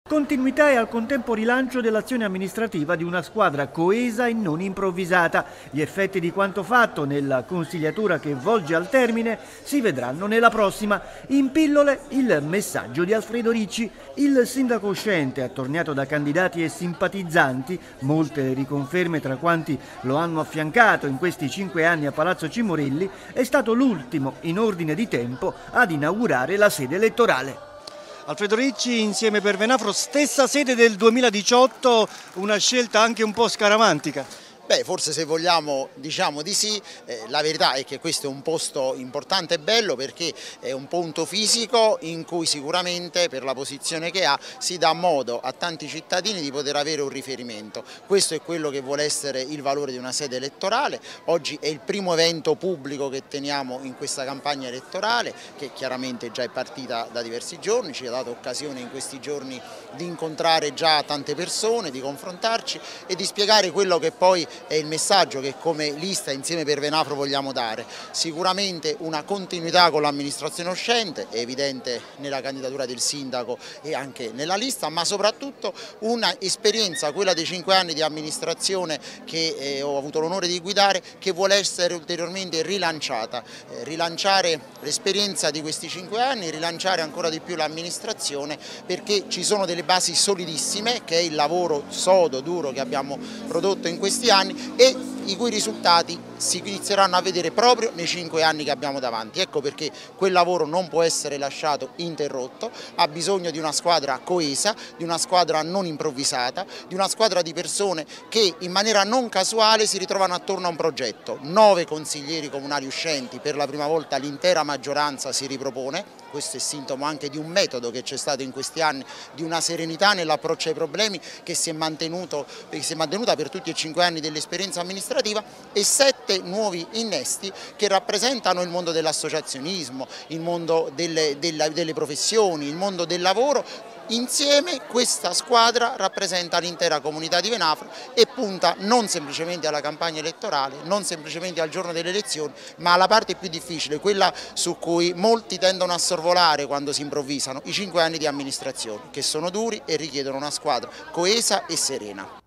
Continuità e al contempo rilancio dell'azione amministrativa di una squadra coesa e non improvvisata. Gli effetti di quanto fatto nella consigliatura che volge al termine si vedranno nella prossima. In pillole il messaggio di Alfredo Ricci. Il sindaco uscente, attorniato da candidati e simpatizzanti, molte riconferme tra quanti lo hanno affiancato in questi 5 anni a Palazzo Cimorelli, è stato l'ultimo in ordine di tempo ad inaugurare la sede elettorale. Alfredo Ricci, Insieme per Venafro, stessa sede del 2018, una scelta anche un po' scaramantica. Beh, forse se vogliamo diciamo di sì, la verità è che questo è un posto importante e bello perché è un punto fisico in cui sicuramente per la posizione che ha si dà modo a tanti cittadini di poter avere un riferimento. Questo è quello che vuole essere il valore di una sede elettorale. Oggi è il primo evento pubblico che teniamo in questa campagna elettorale che chiaramente già è partita da diversi giorni, ci ha dato occasione in questi giorni di incontrare già tante persone, di confrontarci e di spiegare quello che poi è il messaggio che come lista Insieme per Venafro vogliamo dare. Sicuramente una continuità con l'amministrazione uscente, è evidente nella candidatura del sindaco e anche nella lista, ma soprattutto una esperienza, quella dei 5 anni di amministrazione che ho avuto l'onore di guidare, che vuole essere ulteriormente rilanciata, rilanciare l'esperienza di questi 5 anni, rilanciare ancora di più l'amministrazione perché ci sono delle basi solidissime che è il lavoro sodo, duro che abbiamo prodotto in questi anni e i cui risultati si inizieranno a vedere proprio nei 5 anni che abbiamo davanti. Ecco perché quel lavoro non può essere lasciato interrotto, ha bisogno di una squadra coesa, di una squadra non improvvisata, di una squadra di persone che in maniera non casuale si ritrovano attorno a un progetto. 9 consiglieri comunali uscenti, per la prima volta l'intera maggioranza si ripropone, questo è sintomo anche di un metodo che c'è stato in questi anni, di una serenità nell'approccio ai problemi che si è mantenuta per tutti e 5 anni dell'esperienza amministrativa e 7 nuovi innesti che rappresentano il mondo dell'associazionismo, il mondo delle professioni, il mondo del lavoro. Insieme questa squadra rappresenta l'intera comunità di Venafro e punta non semplicemente alla campagna elettorale, non semplicemente al giorno delle elezioni, ma alla parte più difficile, quella su cui molti tendono a sorvolare quando si improvvisano, i 5 anni di amministrazione, che sono duri e richiedono una squadra coesa e serena.